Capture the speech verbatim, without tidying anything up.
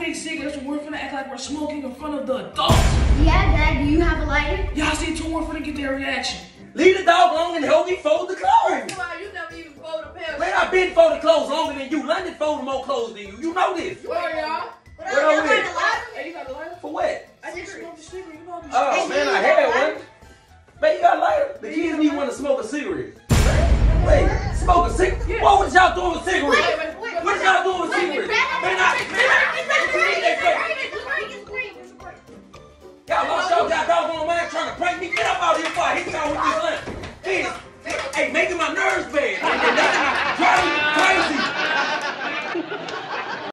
big cigarettes and we're finna act like we're smoking in front of the adults. Yeah, Dad, do you have a lighter? Y'all see two more finna get their reaction. Leave the dog alone and help me fold the clothes. Come on, you never even fold a pair of Man, I've been folding clothes longer than you. London folded more clothes than you. You know this. Where y'all? Where are we? Hey, you got a lighter? For what? I just smoked a cigarette. You know I'm Oh, man, I had one. Man, you got a lighter? The kids need one to smoke a cigarette. Wait, smoke a cigarette? What was y'all doing with cigarettes? What y'all doing with cigarettes? Man, I... Y'all lost y'all got doggone mind trying to prank me. Get up out here before I hit y'all with this lamp. Kids, hey, making my nerves bad. Driving